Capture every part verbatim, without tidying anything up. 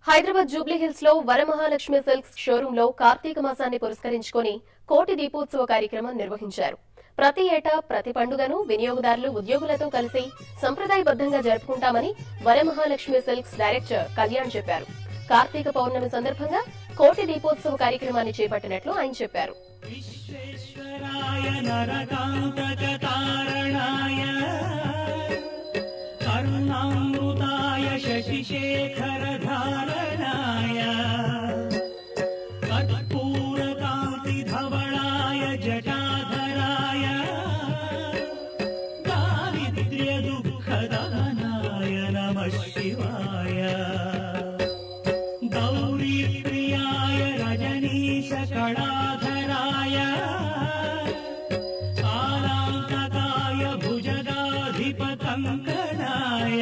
Hyderabad Jubilee hills లో Varamahalakshmi silks showroom లో కార్తీక మాసాన్ని పురస్కరించుకుని కోటి దీపోత్సవ కార్యక్రమం నిర్వహించారు. ప్రతి ఏటా ప్రతి పండుగను వినియోగదారులు ఉద్యోగులతో కలిసి సంప్రదాయబద్ధంగా జరుపుకుంటామని వరమహాలక్ష్మి సిల్క్స్ డైరెక్టర్ కళ్యాణ్ చెప్పారు. కార్తీక పౌర్ణమి సందర్భంగా కోటి దీపోత్సవ కార్యక్రమాన్ని చేపట్టినట్లు ఆయన చెప్పారు. శశిశేఖరధారణాయ కర్పూరకాంతిధవళాయ జటాధరాయ దారిద్ర్యదుఃఖదహనాయ నమః శివాయ గౌరీప్రియాయ రజనీశకళాధరాయ కాలాంతకాయ భుజగాధిపకంకణాయ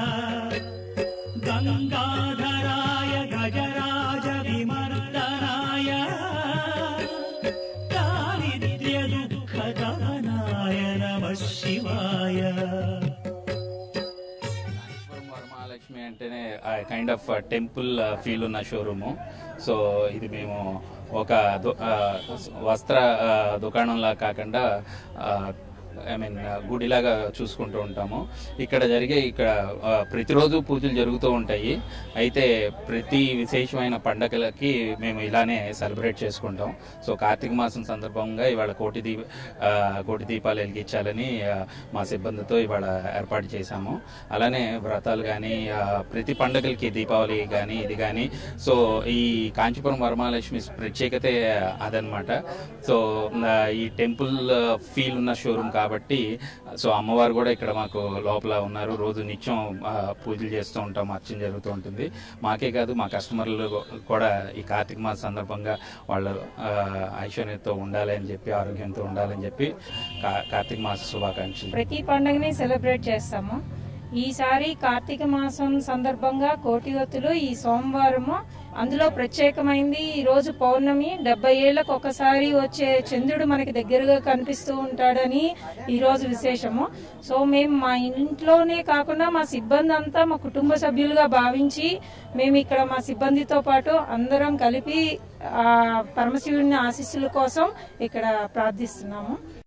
గంగాధరాయ గజరాజ విమర్దనాయ దారిద్ర్యదుఃఖదహనాయ నమః శివాయ. వరమహాలక్ష్మి అంటేనే కైండ్ ఆఫ్ టెంపుల్ ఫీల్ ఉన్న షోరూము. సో ఇది మేము ఒక వస్త్ర దుకాణంలా కాకుండా ఐ మీన్ గుడిలాగా చూసుకుంటూ ఉంటాము. ఇక్కడ జరిగే ఇక్కడ ప్రతిరోజు పూజలు జరుగుతూ ఉంటాయి. అయితే ప్రతి విశేషమైన పండగలకి మేము ఇలానే సెలబ్రేట్ చేసుకుంటాం. సో కార్తీక మాసం సందర్భంగా ఇవాళ కోటి దీప కోటి దీపాలు వెలిగించాలని మా సిబ్బందితో ఇవాళ ఏర్పాటు చేశాము. అలానే వ్రతాలు కానీ ప్రతి పండగలకి దీపావళి కానీ ఇది కానీ సో ఈ కాంచీపురం వరమహాలక్ష్మి ప్రత్యేకతే అదనమాట. సో ఈ టెంపుల్ ఫీల్ ఉన్న షోరూమ్ కాబట్టి సో అమ్మవారు కూడా ఇక్కడ మాకు లోపల ఉన్నారు. రోజు నిత్యం పూజలు చేస్తూ ఉంటాం, అర్చన జరుగుతూ ఉంటుంది. మాకే కాదు మా కస్టమర్లు కూడా ఈ కార్తీక మాస సందర్భంగా వాళ్ళు ఐశ్వర్యంతో ఉండాలి అని చెప్పి, ఆరోగ్యంతో ఉండాలని చెప్పి కార్తీక మాస శుభాకాంక్షలు. ప్రతి పండుగని సెలబ్రేట్ చేస్తాము. ఈసారి కార్తీక మాసం సందర్భంగా కోటివత్తులు ఈ సోమవారము, అందులో ప్రత్యేకమైంది ఈ రోజు పౌర్ణమి. డెబ్బై ఏళ్లకు ఒకసారి వచ్చే చంద్రుడు మనకి దగ్గరగా కనిపిస్తూ ఉంటాడని ఈ రోజు విశేషము. సో మేము మా ఇంట్లోనే కాకుండా మా సిబ్బంది అంతా మా కుటుంబ సభ్యులుగా భావించి మేము ఇక్కడ మా సిబ్బందితో పాటు అందరం కలిపి ఆ పరమశివుని ఆశీస్సుల కోసం ఇక్కడ ప్రార్థిస్తున్నాము.